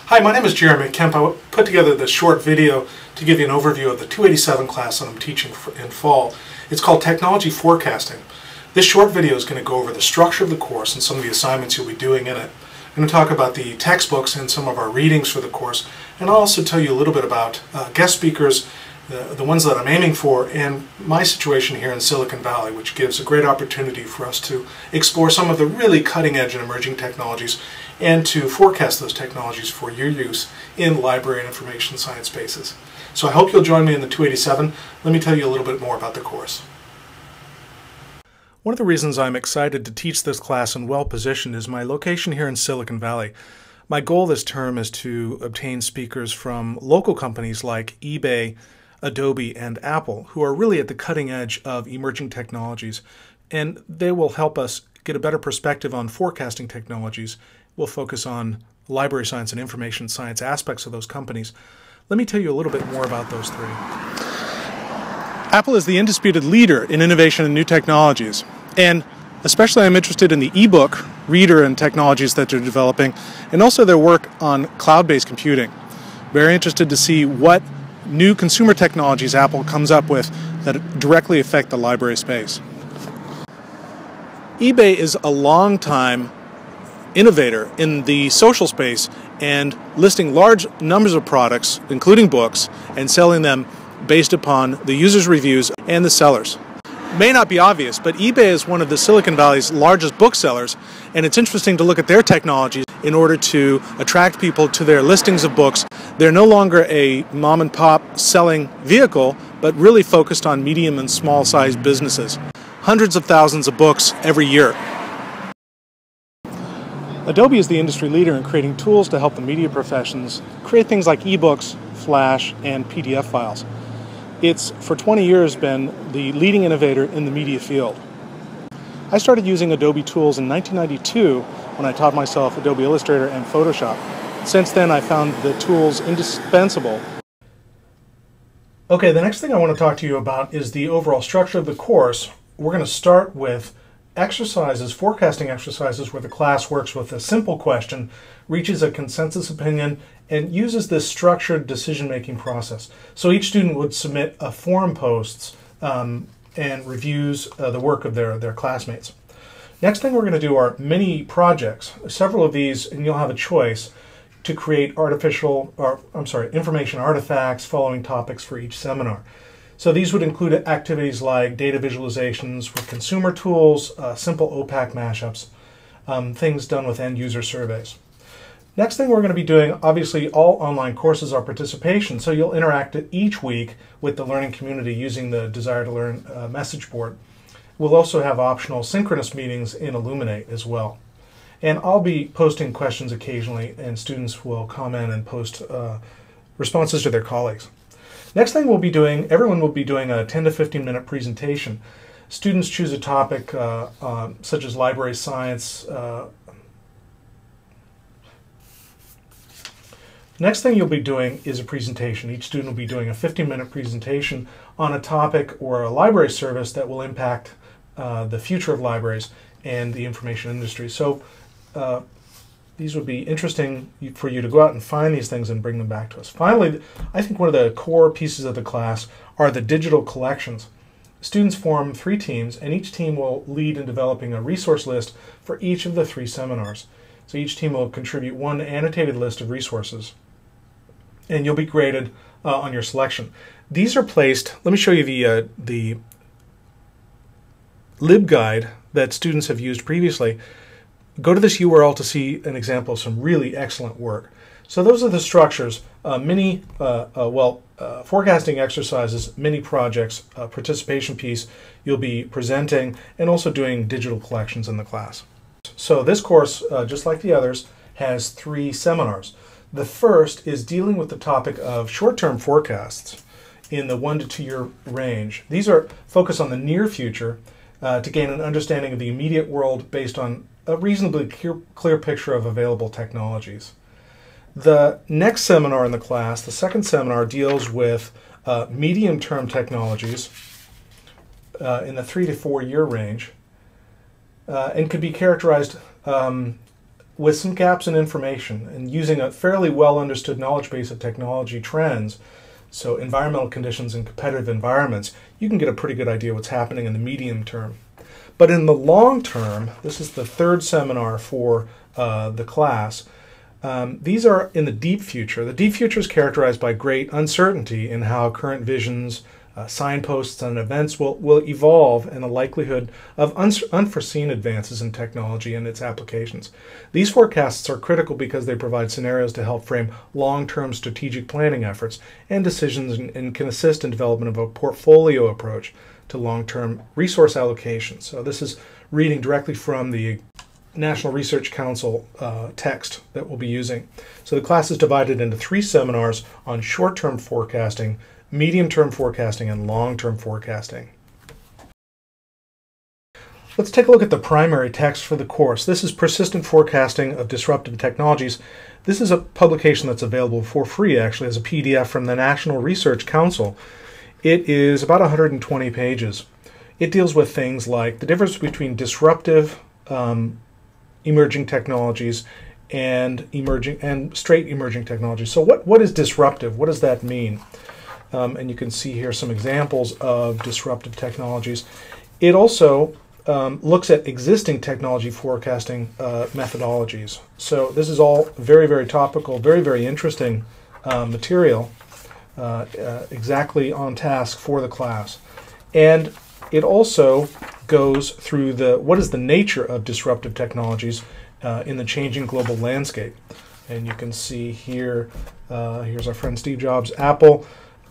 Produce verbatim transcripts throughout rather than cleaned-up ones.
Hi, my name is Jeremy Kemp. I put together this short video to give you an overview of the two eighty-seven class that I'm teaching in fall. It's called Technology Forecasting. This short video is going to go over the structure of the course and some of the assignments you'll be doing in it. I'm going to talk about the textbooks and some of our readings for the course, and I'll also tell you a little bit about uh, guest speakers, the, the ones that I'm aiming for, and my situation here in Silicon Valley, which gives a great opportunity for us to explore some of the really cutting-edge and emerging technologies and to forecast those technologies for your use in library and information science spaces. So I hope you'll join me in the two eighty-seven. Let me tell you a little bit more about the course. One of the reasons I'm excited to teach this class and well positioned is my location here in Silicon Valley. My goal this term is to obtain speakers from local companies like eBay, Adobe, and Apple, who are really at the cutting edge of emerging technologies, and they will help us get a better perspective on forecasting technologies. We'll focus on library science and information science aspects of those companies. Let me tell you a little bit more about those three. Apple is the undisputed leader in innovation and new technologies, and especially I'm interested in the ebook reader and technologies that they're developing, and also their work on cloud-based computing. Very interested to see what new consumer technologies Apple comes up with that directly affect the library space. eBay is a long-time innovator in the social space and listing large numbers of products, including books, and selling them based upon the users' reviews and the sellers. It may not be obvious, but eBay is one of the Silicon Valley's largest booksellers, and it's interesting to look at their technologies in order to attract people to their listings of books. They're no longer a mom-and-pop selling vehicle, but really focused on medium and small-sized businesses. Hundreds of thousands of books every year. Adobe is the industry leader in creating tools to help the media professions create things like ebooks, Flash, and P D F files. It's for twenty years been the leading innovator in the media field. I started using Adobe tools in nineteen ninety-two when I taught myself Adobe Illustrator and Photoshop. Since then, I found the tools indispensable. Okay, the next thing I want to talk to you about is the overall structure of the course. We're going to start with exercises, forecasting exercises, where the class works with a simple question, reaches a consensus opinion, and uses this structured decision-making process. So each student would submit a forum posts um, and reviews uh, the work of their, their classmates. Next thing we're going to do are mini projects. Several of these, and you'll have a choice to create artificial, or I'm sorry, information artifacts following topics for each seminar. So these would include activities like data visualizations with consumer tools, uh, simple O PAC mashups, um, things done with end-user surveys. Next thing we're going to be doing, obviously all online courses are participation, so you'll interact each week with the learning community using the Desire to Learn uh, message board. We'll also have optional synchronous meetings in Illuminate as well. And I'll be posting questions occasionally, and students will comment and post uh, responses to their colleagues. Next thing we'll be doing, everyone will be doing a ten to fifteen minute presentation. Students choose a topic uh, uh, such as library science. Uh, Next thing you'll be doing is a presentation. Each student will be doing a fifteen minute presentation on a topic or a library service that will impact uh, the future of libraries and the information industry. So uh, these would be interesting for you to go out and find these things and bring them back to us. Finally, I think one of the core pieces of the class are the digital collections. Students form three teams, and each team will lead in developing a resource list for each of the three seminars. So each team will contribute one annotated list of resources, and you'll be graded uh, on your selection. These are placed, let me show you the, uh, the LibGuide that students have used previously. Go to this U R L to see an example of some really excellent work. So those are the structures, uh, mini, uh, uh, well, uh, forecasting exercises, mini projects, uh, participation piece you'll be presenting, and also doing digital collections in the class. So this course, uh, just like the others, has three seminars. The first is dealing with the topic of short-term forecasts in the one to two year range. These are focused on the near future uh, to gain an understanding of the immediate world based on a reasonably clear, clear picture of available technologies. The next seminar in the class, the second seminar, deals with uh, medium-term technologies uh, in the three to four year range uh, and could be characterized um, with some gaps in information and using a fairly well understood knowledge base of technology trends, so environmental conditions and competitive environments, you can get a pretty good idea what's happening in the medium term. But in the long term, this is the third seminar for uh, the class, um, these are in the deep future. The deep future is characterized by great uncertainty in how current visions, Uh, signposts and events will, will evolve, and the likelihood of unforeseen advances in technology and its applications. These forecasts are critical because they provide scenarios to help frame long-term strategic planning efforts and decisions, and, and can assist in development of a portfolio approach to long-term resource allocation. So this is reading directly from the National Research Council uh, text that we'll be using. So the class is divided into three seminars on short-term forecasting, medium-term forecasting, and long-term forecasting. Let's take a look at the primary text for the course. This is Persistent Forecasting of Disruptive Technologies. This is a publication that's available for free, actually, as a P D F from the National Research Council. It is about one hundred twenty pages. It deals with things like the difference between disruptive um, emerging technologies and emerging and straight emerging technologies. So what, what is disruptive? What does that mean? Um, and you can see here some examples of disruptive technologies. It also um, looks at existing technology forecasting uh, methodologies. So this is all very, very topical, very, very interesting uh, material, uh, uh, exactly on task for the class. And it also goes through the what is the nature of disruptive technologies uh, in the changing global landscape. And you can see here, uh, here's our friend Steve Jobs, Apple.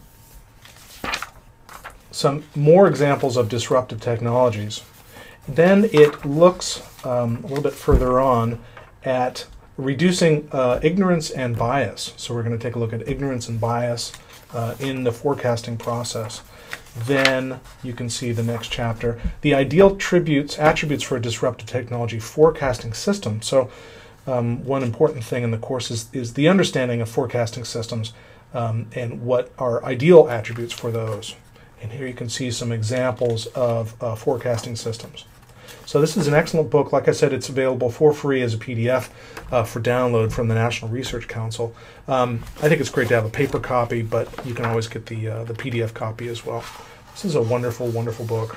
Some more examples of disruptive technologies. Then it looks um, a little bit further on at reducing uh, ignorance and bias. So we're going to take a look at ignorance and bias uh, in the forecasting process. Then you can see the next chapter, the ideal tributes, attributes for a disruptive technology forecasting system. So um, one important thing in the course is, is the understanding of forecasting systems um, and what are ideal attributes for those. And here you can see some examples of uh, forecasting systems. So this is an excellent book. Like I said, it's available for free as a P D F uh, for download from the National Research Council. Um, I think it's great to have a paper copy, but you can always get the, uh, the P D F copy as well. This is a wonderful, wonderful book.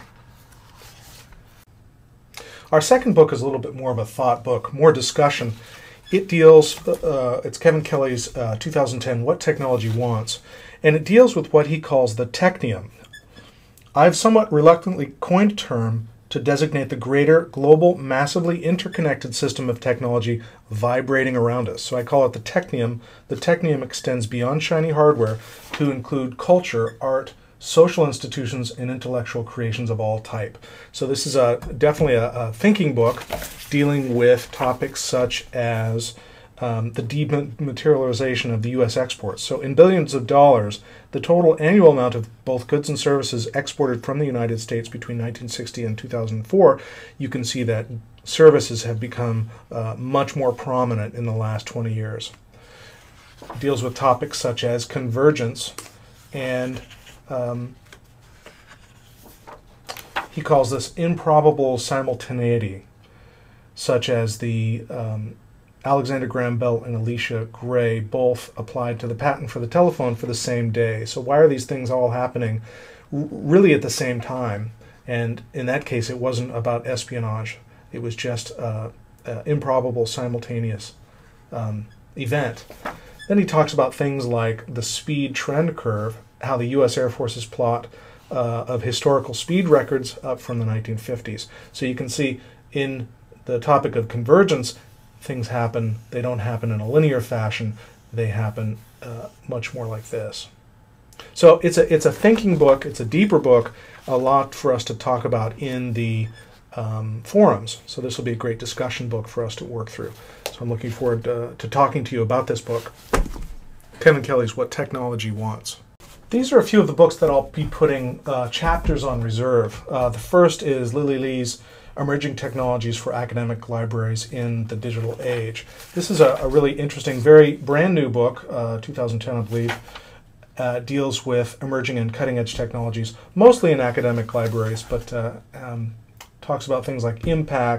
Our second book is a little bit more of a thought book, more discussion. It deals, uh, it's Kevin Kelly's uh, two thousand ten, What Technology Wants, and it deals with what he calls the technium. I've somewhat reluctantly coined a term to designate the greater, global, massively interconnected system of technology vibrating around us. So I call it the technium. The technium extends beyond shiny hardware to include culture, art, social institutions, and intellectual creations of all type. So this is a, definitely a, a thinking book dealing with topics such as Um, the dematerialization of the U S exports. So in billions of dollars, the total annual amount of both goods and services exported from the United States between nineteen sixty and two thousand four, you can see that services have become uh, much more prominent in the last twenty years. It deals with topics such as convergence, and um, he calls this improbable simultaneity, such as the um, Alexander Graham Bell and Alicia Gray both applied to the patent for the telephone for the same day. So why are these things all happening really at the same time? And in that case, it wasn't about espionage. It was just uh, an improbable simultaneous um, event. Then he talks about things like the speed trend curve, how the U S Air Force's plot uh, of historical speed records up from the nineteen fifties. So you can see in the topic of convergence, things happen, they don't happen in a linear fashion, they happen uh, much more like this. So it's a, it's a thinking book, it's a deeper book, a lot for us to talk about in the um, forums. So this will be a great discussion book for us to work through. So I'm looking forward to, to talking to you about this book, Kevin Kelly's What Technology Wants. These are a few of the books that I'll be putting uh, chapters on reserve. Uh, the first is Lily Lee's Emerging Technologies for Academic Libraries in the Digital Age. This is a, a really interesting, very brand new book, uh, two thousand ten I believe, uh, deals with emerging and cutting edge technologies, mostly in academic libraries, but uh, um, talks about things like impacts,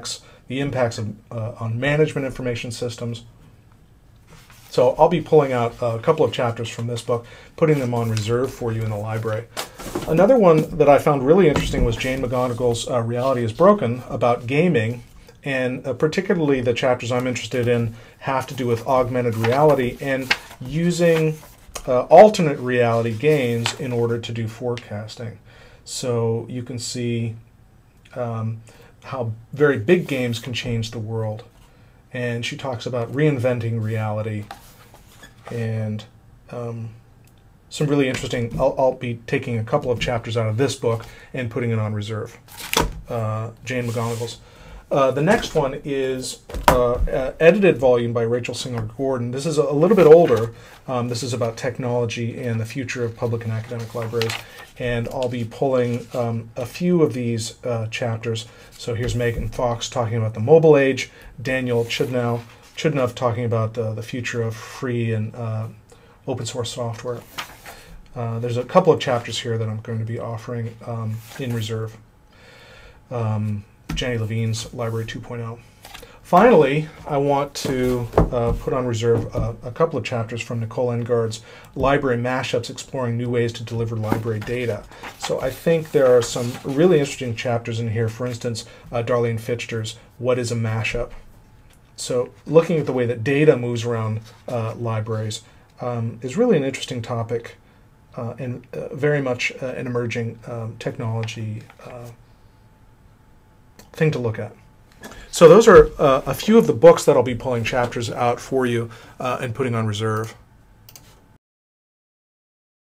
the impacts of, uh, on management information systems. So I'll be pulling out a couple of chapters from this book, putting them on reserve for you in the library. Another one that I found really interesting was Jane McGonigal's uh, Reality is Broken, about gaming, and uh, particularly the chapters I'm interested in have to do with augmented reality and using uh, alternate reality games in order to do forecasting. So you can see um, how very big games can change the world. And she talks about reinventing reality and um, some really interesting, I'll, I'll be taking a couple of chapters out of this book and putting it on reserve. Uh, Jane McGonigal's. Uh, the next one is uh, uh, edited volume by Rachel Singer Gordon. This is a, a little bit older. Um, this is about technology and the future of public and academic libraries. And I'll be pulling um, a few of these uh, chapters. So here's Megan Fox talking about the mobile age, Daniel Chudnow, Chudnow talking about uh, the future of free and uh, open source software. Uh, there's a couple of chapters here that I'm going to be offering um, in reserve. Um, Jenny Levine's Library two point oh. Finally, I want to uh, put on reserve uh, a couple of chapters from Nicole Engard's Library Mashups, Exploring New Ways to Deliver Library Data. So I think there are some really interesting chapters in here. For instance, uh, Darlene Fichter's What is a Mashup? So looking at the way that data moves around uh, libraries um, is really an interesting topic uh, and uh, very much uh, an emerging um, technology uh, thing to look at. So those are uh, a few of the books that I'll be pulling chapters out for you uh, and putting on reserve.